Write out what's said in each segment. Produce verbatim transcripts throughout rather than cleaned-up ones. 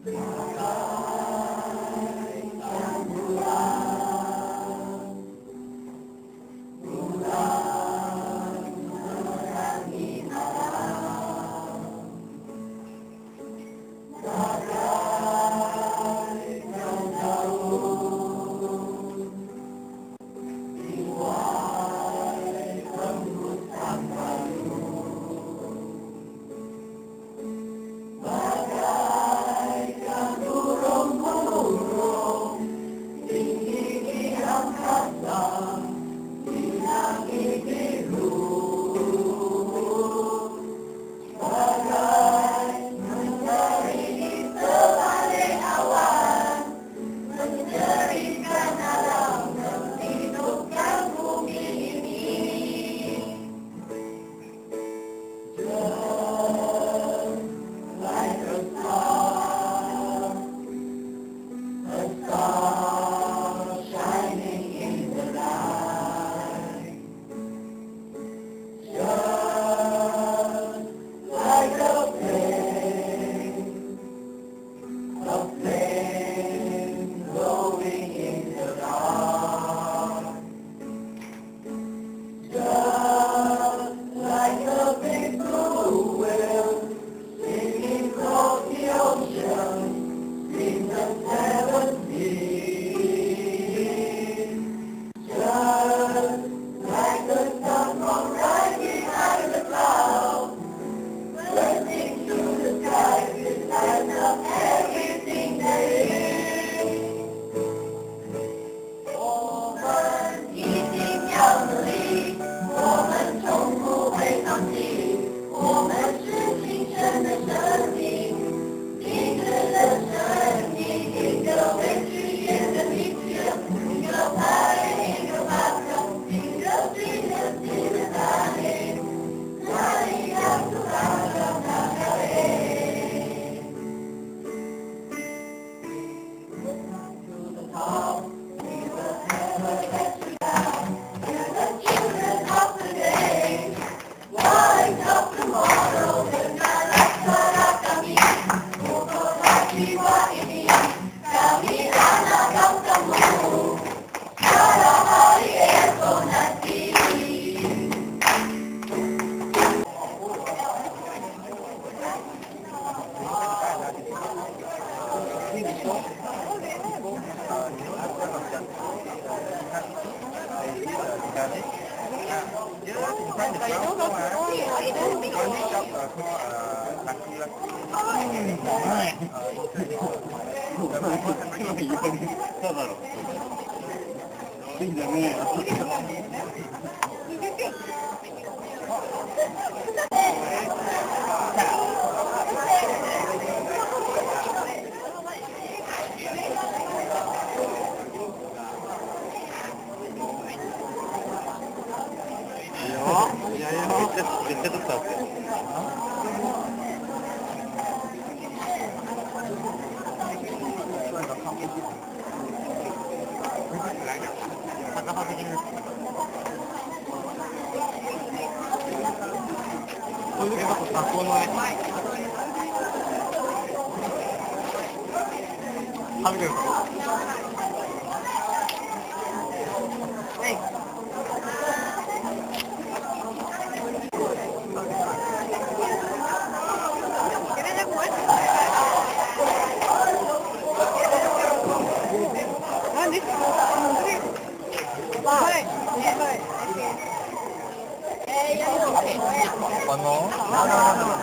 One more? No, no, no, no.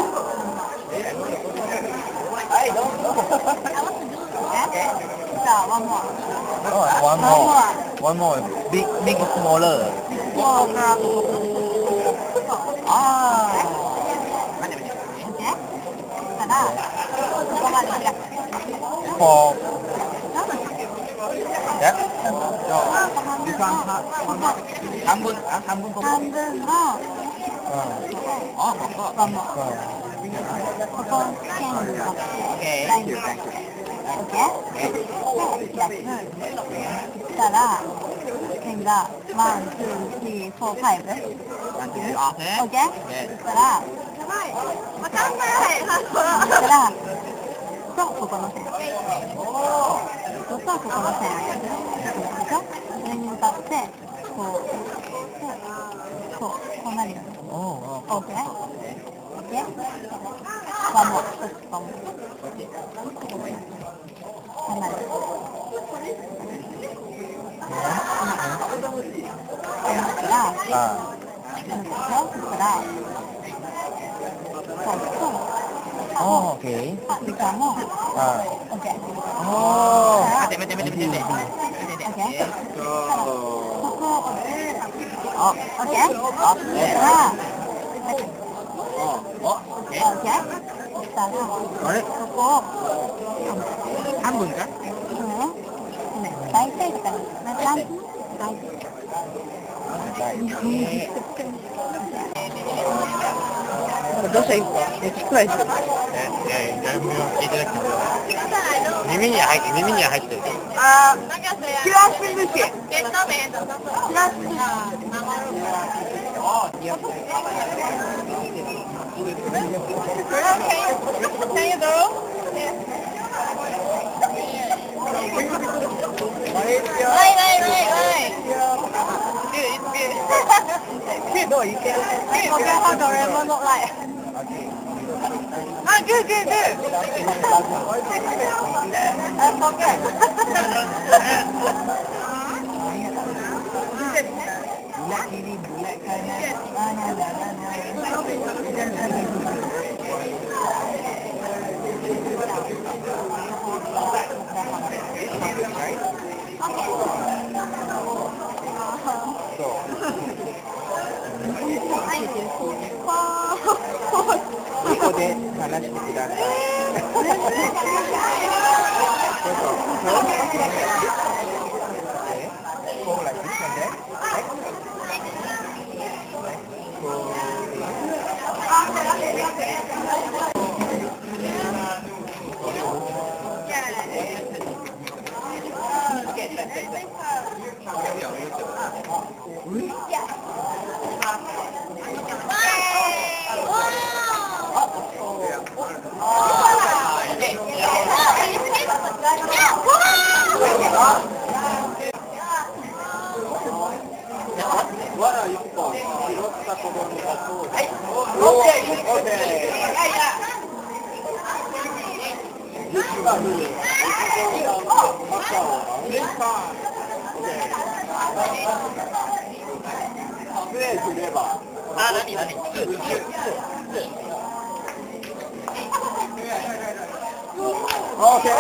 Hey, don't go. Okay. So, one more. Oh, one more. One more. Big, big or smaller? Smaller. Ah. Okay. Tada. For that? So, this one, one more. 한분, 아, 한분 더. 한분 더. 어, 먹어. One more. Purple can. Okay, thank you, thank you. Okay? That's good. tada. Kenda. One, two, three, four, five. One, two, three, okay? Okay? Yes. tada. tada. とここの線。こことここの線あるでしょ。それに向かってこうでこうこうなるよね。 おー OK? OK? One more. One more. こうなる。こうなったらあこうなったでしょ。そしたらこうとあ、オーケー。 あ、時間もあ OK。 あ。お見て見て見て見て見て OK? ここあ、 OK? あ、 そしえたらおおえ OK? そしたらあれここを半分かうんね、大体とかな何分大体日本語どうしたらいいですかえ、聞くらいですかえ、いやいや、聞いてなくても耳に入って、耳には入ってる。 あー、チラシ寿司チラシ寿司 Can you do? Right, right, right, right. Good, it's good. Good, no, you can. I forget how Doraemon look like. Ah, good, good, good. I forget. Bulat kiri, bulat kanan. Ah, no, no, no, Iko de hanashite kudasai. Go like this and then. What are you for? 拾った子供がそうだ。はい。オッケー。オッケー。はいや。雪が降る。雪が降る。傘を雨か。オッケー。スプレーすれば。あ、なになに。オッケー。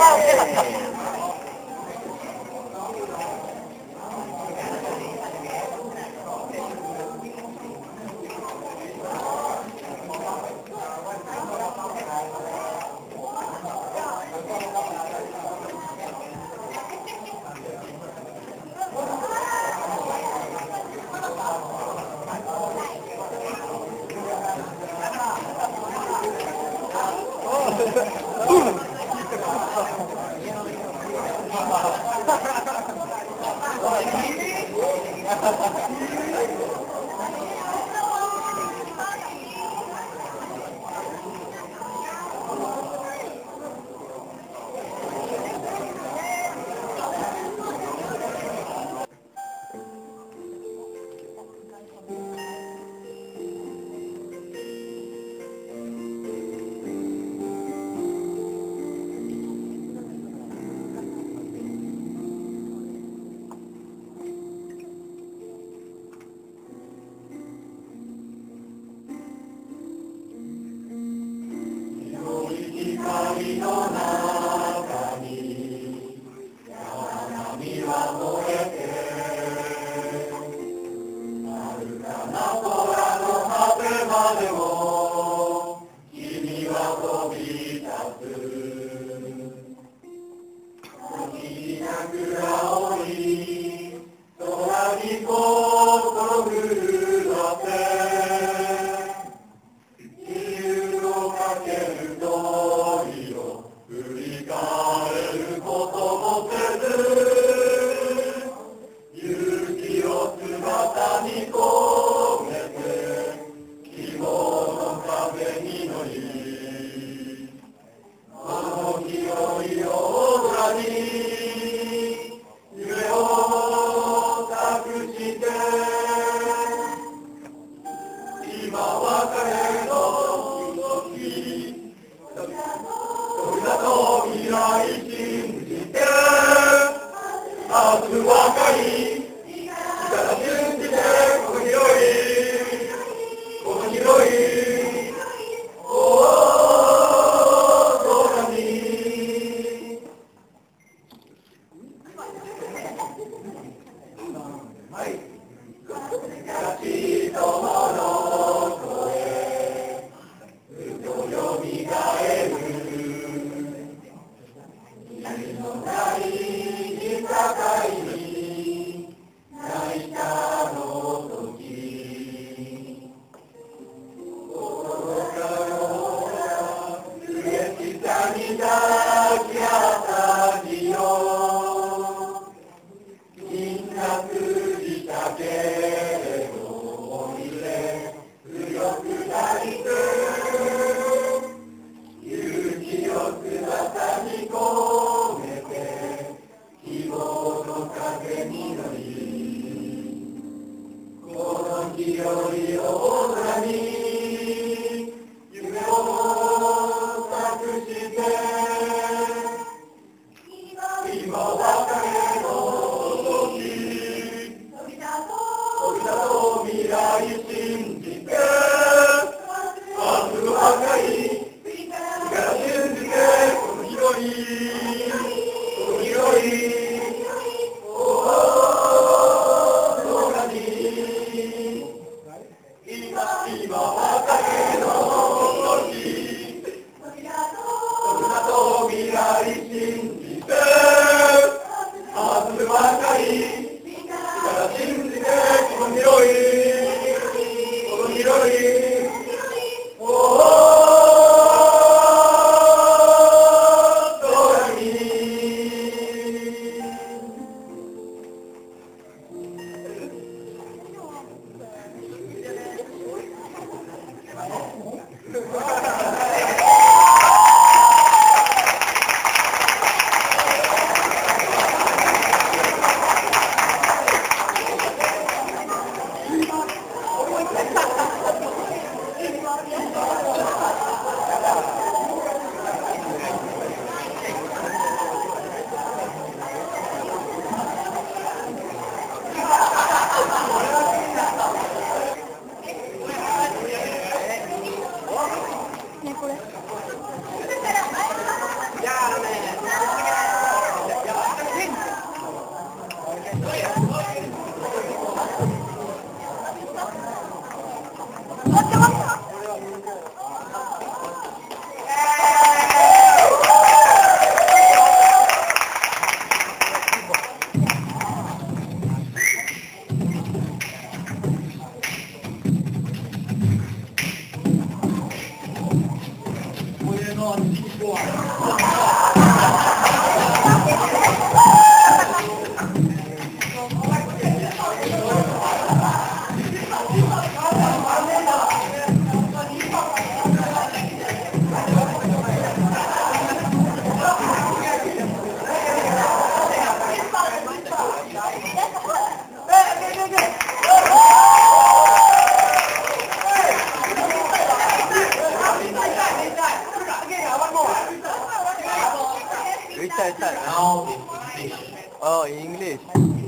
Which side, sir? Now in English. Oh, English.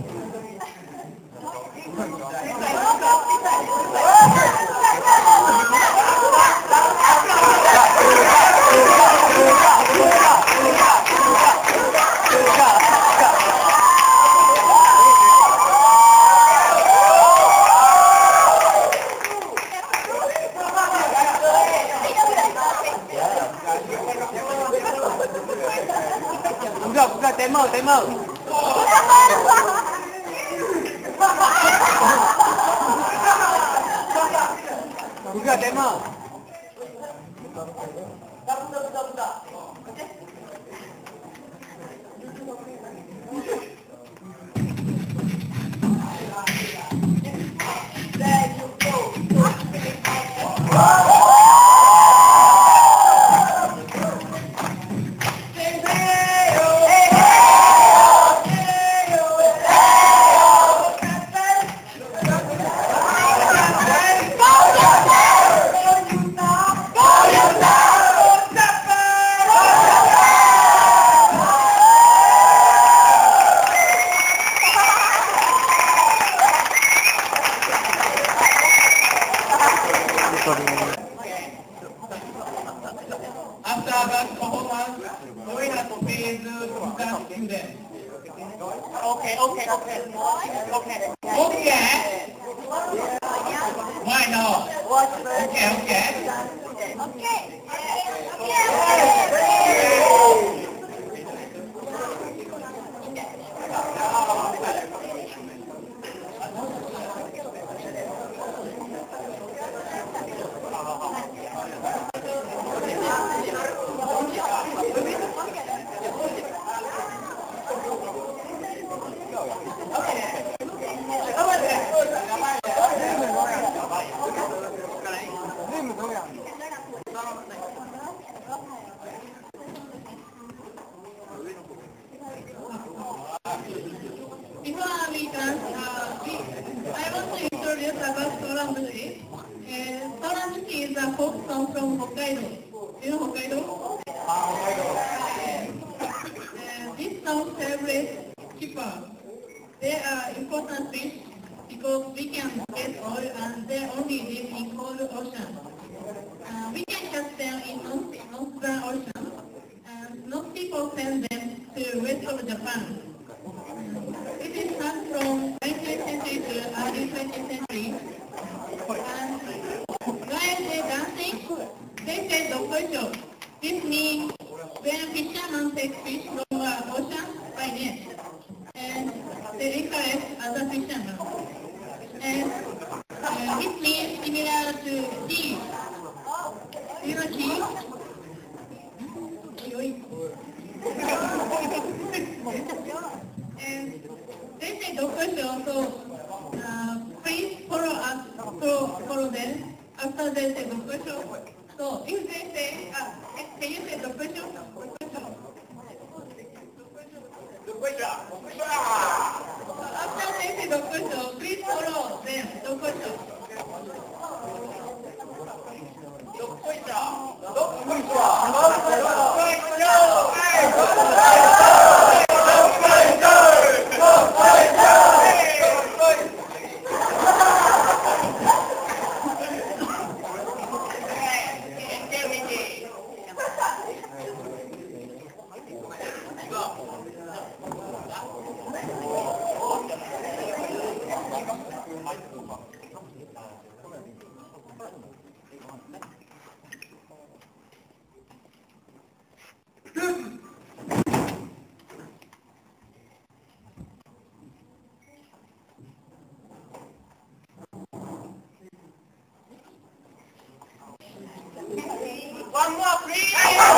Buka, buka, timer, timer. Buka, timer. After that performance, we have to pay the student. Okay, okay, okay. Okay. Okay. Why not? Okay, okay. Before we can, uh, we, I want to introduce about Soranbushi. Uh, Soranbushi is a folk song from Hokkaido. You know Hokkaido? Uh, this song celebrates Kippa. They are important fish because we can get oil and they only live in cold ocean. Uh, we can catch in North, Northern Ocean, and most people send them to west of Japan. It is started from nineteenth century to early twentieth century. And while they dancing, they say dokoisho. This means when fishermen take fish from the ocean by net, and they recollect other fishermen. And uh, it means similar to cheese. Do you know cheese? And they say dokoisho, so uh, please follow us, follow, follow them after they say dokoisho. So if they say, uh, can you say dokoisho? Dokoisho. So after they say dokoisho, please follow them, dokoisho. One more, please!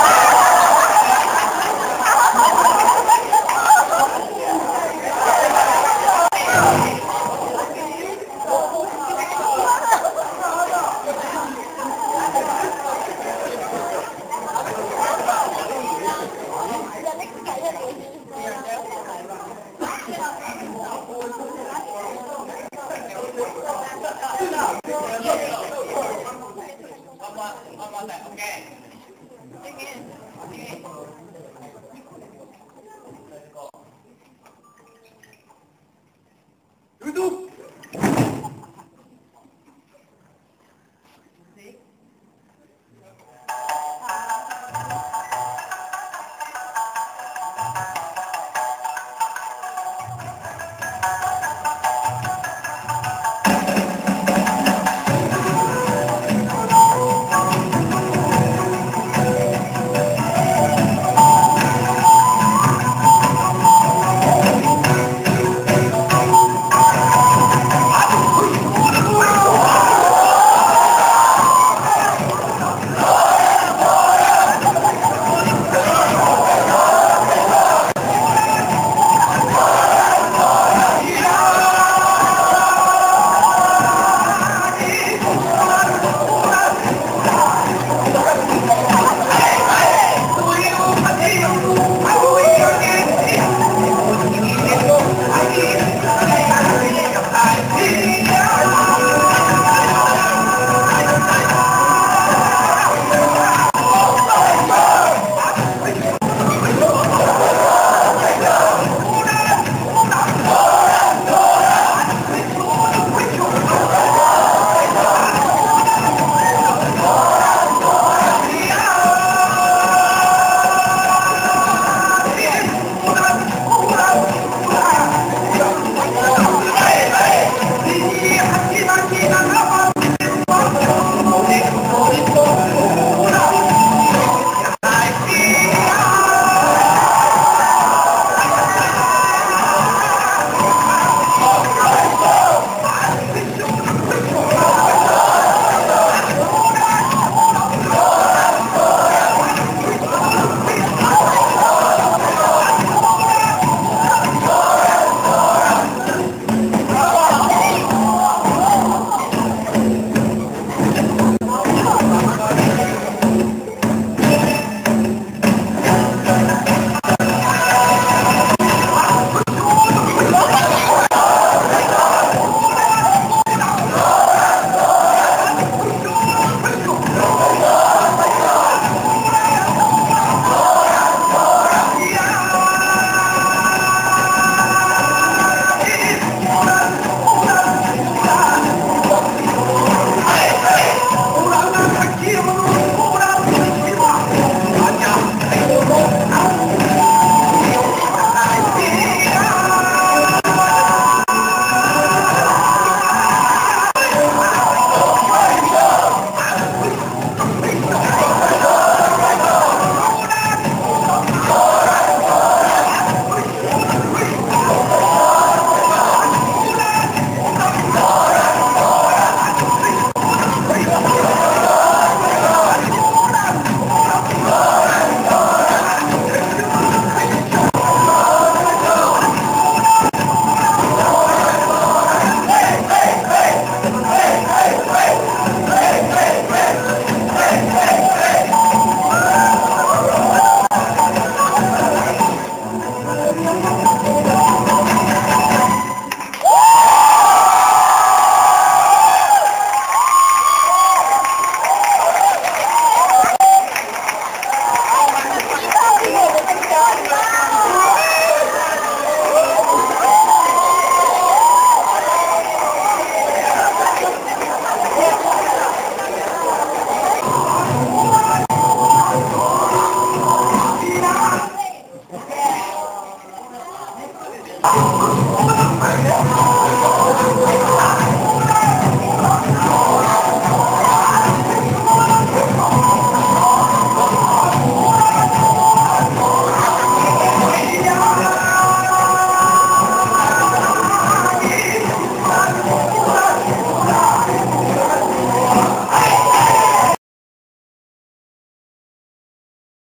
Okay. Again. Okay. Duduk.